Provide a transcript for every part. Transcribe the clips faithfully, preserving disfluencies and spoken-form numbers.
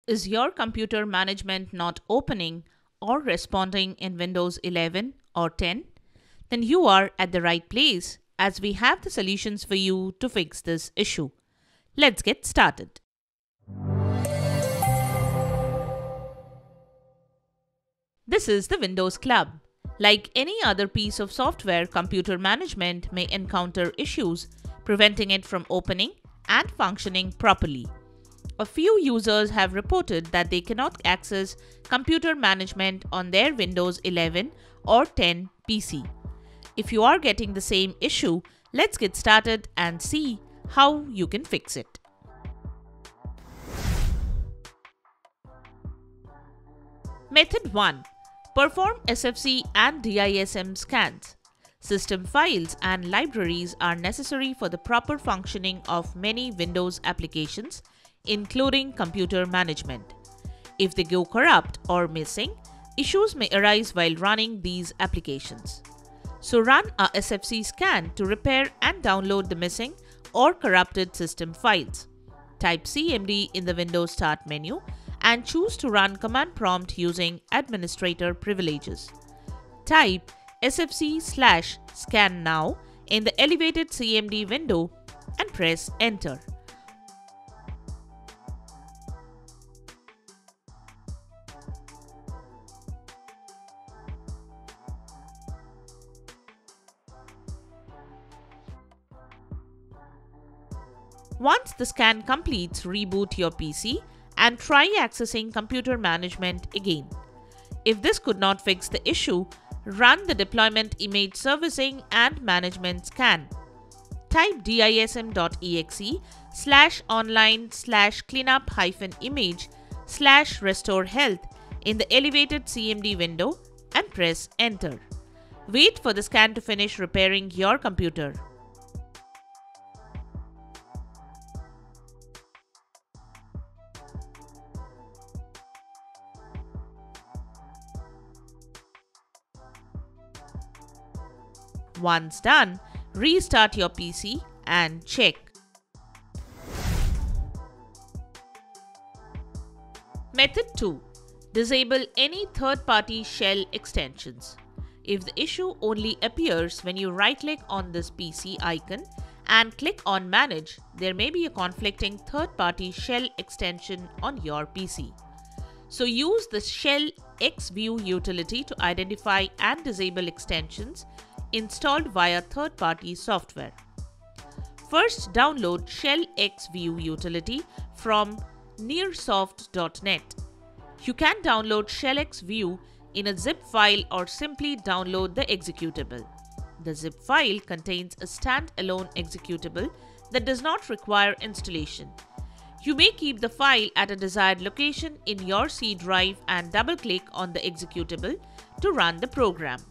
Is your computer management not opening or responding in Windows eleven or ten? Then you are at the right place, as we have the solutions for you to fix this issue. Let's get started. This is the Windows Club. Like any other piece of software, computer management may encounter issues preventing it from opening and functioning properly. A few users have reported that they cannot access computer management on their Windows eleven or ten P C. If you are getting the same issue, let's get started and see how you can fix it. Method one. Perform S F C and D I S M scans. System files and libraries are necessary for the proper functioning of many Windows applications, including computer management. If they go corrupt or missing, issues may arise while running these applications. So run a S F C scan to repair and download the missing or corrupted system files. Type C M D in the Windows Start menu and choose to run command prompt using administrator privileges. Type S F C slash scan now in the elevated C M D window and press enter. Once the scan completes, reboot your P C and try accessing computer management again. If this could not fix the issue, run the deployment image servicing and management scan. Type dism.exe slash online slash cleanup hyphen image slash restore health in the elevated C M D window and press enter. Wait for the scan to finish repairing your computer. Once done, restart your P C and check. Method two. Disable any third-party shell extensions. If the issue only appears when you right-click on this P C icon and click on Manage, there may be a conflicting third-party shell extension on your P C. So use the Shell Xview utility to identify and disable extensions installed via third-party software. First, download Shell Xview utility from nearsoft dot net. You can download Shell Xview in a zip file or simply download the executable. The zip file contains a standalone executable that does not require installation. You may keep the file at a desired location in your C drive and double-click on the executable to run the program.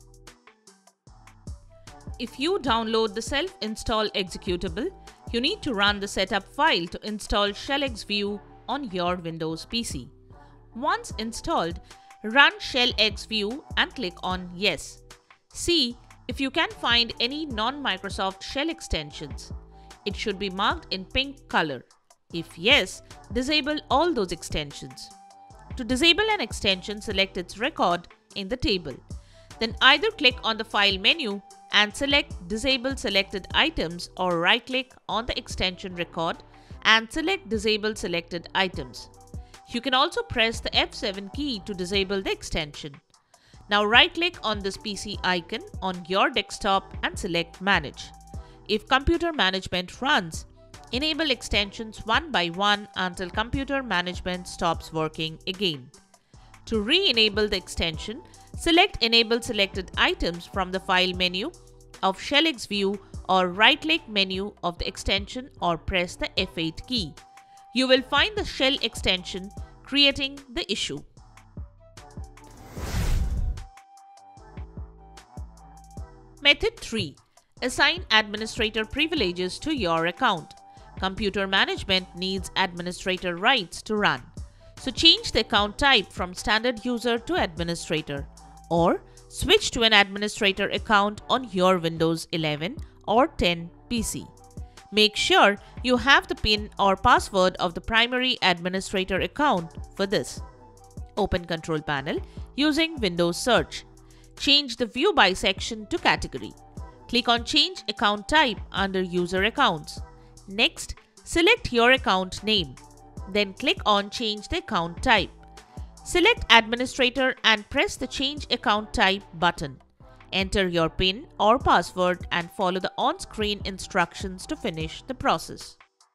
If you download the self-install executable, you need to run the setup file to install Shell Xview on your Windows P C. Once installed, run Shell Xview and click on Yes. See if you can find any non-Microsoft shell extensions. It should be marked in pink color. If yes, disable all those extensions. To disable an extension, select its record in the table. Then either click on the File menu and select Disable Selected Items or right-click on the extension record and select Disable Selected Items. You can also press the F seven key to disable the extension. Now right-click on this P C icon on your desktop and select Manage. If computer management runs, enable extensions one by one until computer management stops working again. To re-enable the extension, select Enable Selected Items from the File menu of Shell Xview or right-click menu of the extension or press the F eight key. You will find the shell extension creating the issue. Method three. Assign administrator privileges to your account. Computer management needs administrator rights to run. So change the account type from standard user to administrator, or switch to an administrator account on your Windows eleven or ten P C. Make sure You have the PIN or password of the primary administrator account for this. Open Control Panel using Windows Search. Change the View By section to Category. Click on Change Account Type under User Accounts. Next, select your account name. Then click on Change the Account Type. Select Administrator and press the Change Account Type button. Enter your PIN or password and follow the on-screen instructions to finish the process.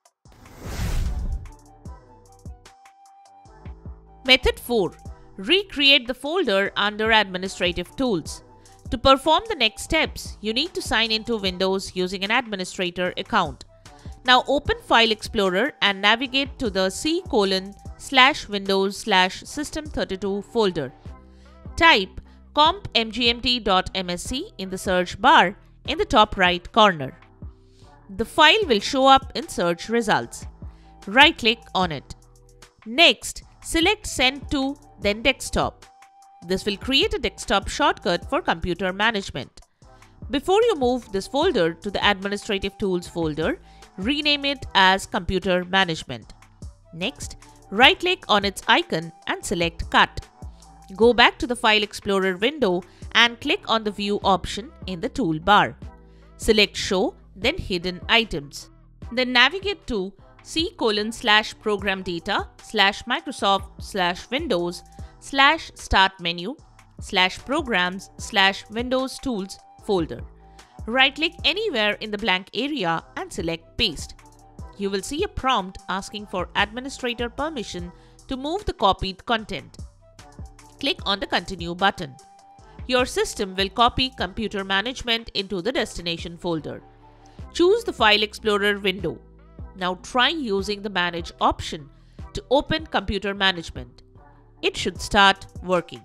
Method four. Recreate the folder under Administrative Tools. To perform the next steps, you need to sign into Windows using an administrator account. Now open File Explorer and navigate to the C colon slash Windows slash System thirty-two folder. Type comp m g m t dot m s c in the search bar in the top right corner. The file will show up in search results. Right-click on it. Next, select Send to, then Desktop. This will create a desktop shortcut for computer management. Before you move this folder to the Administrative Tools folder, rename it as Computer Management. Next, right-click on its icon and select Cut. Go back to the File Explorer window and click on the View option in the toolbar. Select Show, then Hidden Items. Then navigate to C colon slash Program Data slash Microsoft slash Windows slash Start Menu slash Programs slash Windows Tools folder. Right-click anywhere in the blank area and select Paste. You will see a prompt asking for administrator permission to move the copied content. Click on the Continue button. Your system will copy Computer Management into the destination folder. Choose the File Explorer window. Now try using the Manage option to open Computer Management. It should start working.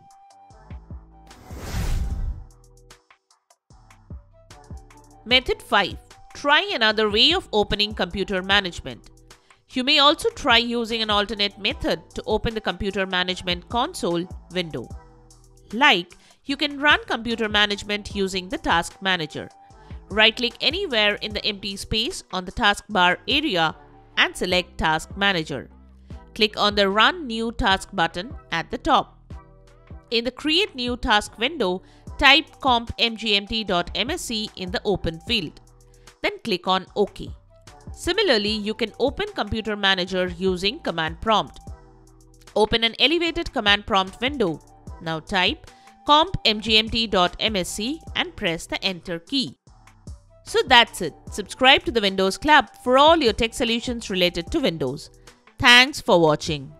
Method five. Try another way of opening Computer Management. You may also try using an alternate method to open the Computer Management console window. Like, you can run Computer Management using the Task Manager. Right-click anywhere in the empty space on the taskbar area and select Task Manager. Click on the Run New Task button at the top. In the Create New Task window, type comp m g m t dot m s c in the Open field. Then click on OK. Similarly, you can open Computer Manager using Command Prompt. Open an elevated Command Prompt window. Now type comp m g m t dot m s c and press the Enter key. So that's it. Subscribe to the Windows Club for all your tech solutions related to Windows. Thanks for watching.